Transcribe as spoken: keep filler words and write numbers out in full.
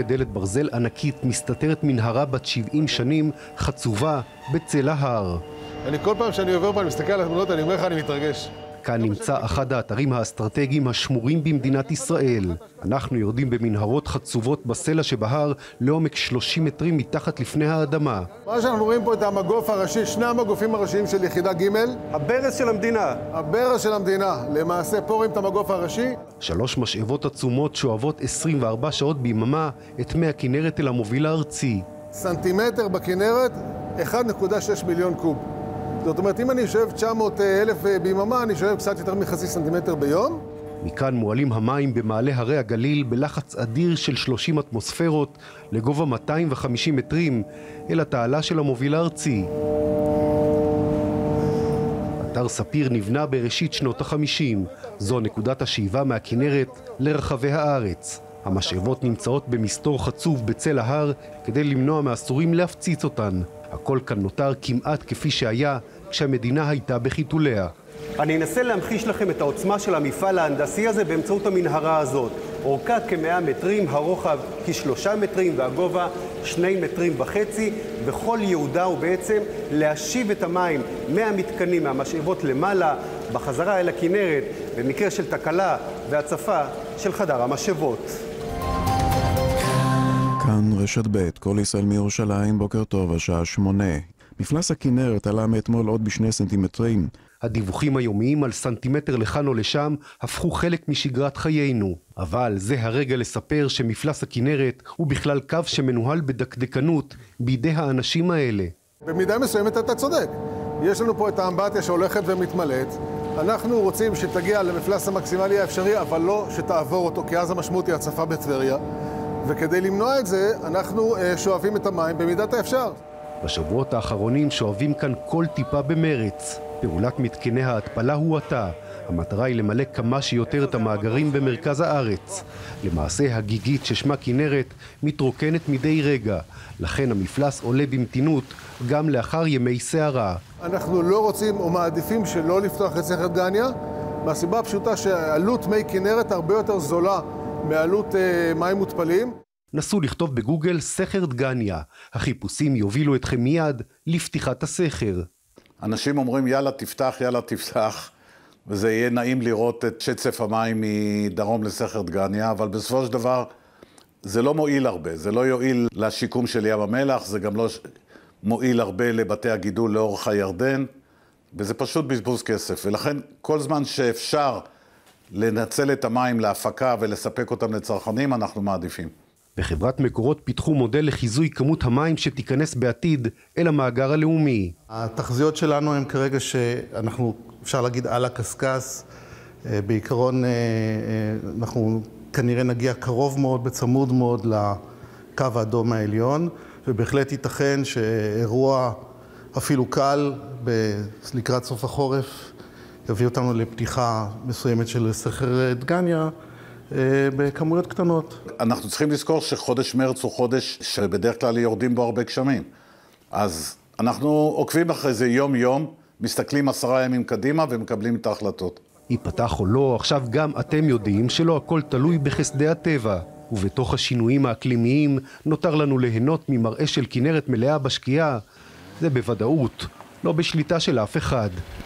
דלת ברזל ענקית מסתתרת מנהרה בת שבעים שנים, חצובה בצל ההר. אני כל פעם שאני עובר פה, אני מסתכל על התמונות, אני אומר לך, אני מתרגש. כאן נמצא אחד האתרים האסטרטגיים השמורים במדינת ישראל. אנחנו יורדים במנהרות חצובות בסלע שבהר לעומק שלושים מטרים מתחת לפני האדמה. מה שאנחנו רואים פה את המגוף הראשי, שני המגופים הראשיים של יחידה ג', הברז של המדינה. הברז של המדינה. למעשה פה רואים את המגוף הראשי. שלוש משאבות עצומות שואבות עשרים וארבע שעות ביממה את מי הכנרת אל המוביל הארצי. סנטימטר בכנרת, אחד נקודה שש מיליון קוב. זאת אומרת, אם אני שואב תשע מאות אלף ביממה, אני שואב קצת יותר מחצי סנטימטר ביום. מכאן מועלים המים במעלה הרי הגליל בלחץ אדיר של שלושים אטמוספרות לגובה מאתיים וחמישים מטרים אל התעלה של המוביל הארצי. אתר ספיר נבנה בראשית שנות החמישים. זו נקודת השאיבה מהכנרת לרחבי הארץ. המשאבות נמצאות במסתור חצוב בצל ההר כדי למנוע מהסורים להפציץ אותן. הכל כאן נותר כמעט כפי שהיה כשהמדינה הייתה בחיתוליה. אני אנסה להמחיש לכם את העוצמה של המפעל ההנדסי הזה באמצעות המנהרה הזאת. אורכה כמאה מטרים, הרוחב כשלושה מטרים והגובה שני מטרים וחצי, וכל ייעודה הוא בעצם להשיב את המים מהמתקנים, מהמשאבות למעלה, בחזרה אל הכנרת, במקרה של תקלה והצפה של חדר המשאבות. כאן רשת ב', כל ישראל מירושלים, בוקר טוב, השעה שמונה. מפלס הכנרת עלה מאתמול עוד בשני סנטימטרים. הדיווחים היומיים על סנטימטר לכאן או לשם הפכו חלק משגרת חיינו. אבל זה הרגע לספר שמפלס הכנרת הוא בכלל קו שמנוהל בדקדקנות בידי האנשים האלה. במידה מסוימת אתה צודק. יש לנו פה את האמבטיה שהולכת ומתמלאת. אנחנו רוצים שתגיע למפלס המקסימלי האפשרי, אבל לא שתעבור אותו, כי אז המשמעות היא הצפה בטבריה. וכדי למנוע את זה, אנחנו שואבים את המים במידת האפשר. בשבועות האחרונים שואבים כאן כל טיפה במרץ. פעולת מתקני ההתפלה הואטה. המטרה היא למלא כמה שיותר את המאגרים במרכז הארץ. למעשה הגיגית ששמה כנרת מתרוקנת מדי רגע. לכן המפלס עולה במתינות גם לאחר ימי סערה. אנחנו לא רוצים או מעדיפים שלא לפתוח את סכר דגניה, מהסיבה הפשוטה שעלות מי כנרת הרבה יותר זולה מעלות אה, מים מותפלים. נסו לכתוב בגוגל סכר דגניה. החיפושים יובילו אתכם מיד לפתיחת הסכר. אנשים אומרים יאללה תפתח, יאללה תפתח, וזה יהיה נעים לראות את שצף המים מדרום לסכר דגניה, אבל בסופו של דבר זה לא מועיל הרבה, זה לא יועיל לשיקום של ים המלח, זה גם לא מועיל הרבה לבתי הגידול לאורך הירדן, וזה פשוט בזבוז כסף, ולכן כל זמן שאפשר לנצל את המים להפקה ולספק אותם לצרכנים, אנחנו מעדיפים. בחברת מקורות פיתחו מודל לחיזוי כמות המים שתיכנס בעתיד אל המאגר הלאומי. התחזיות שלנו הם כרגע שאנחנו, אפשר להגיד, על הקסקס. בעיקרון אנחנו כנראה נגיע קרוב מאוד, בצמוד מאוד לקו האדום העליון, ובהחלט ייתכן שאירוע אפילו קל לקראת סוף החורף יביא אותנו לפתיחה מסוימת של סכר דגניה, בכמויות קטנות. אנחנו צריכים לזכור שחודש מרץ הוא חודש שבדרך כלל יורדים בו הרבה גשמים. אז אנחנו עוקבים אחרי זה יום יום, מסתכלים עשרה ימים קדימה ומקבלים את ההחלטות. ייפתח או לא, עכשיו גם אתם יודעים שלא הכל תלוי בחסדי הטבע. ובתוך השינויים האקלימיים נותר לנו ליהנות ממראה של כנרת מלאה בשקיעה. זה בוודאות לא בשליטה של אף אחד.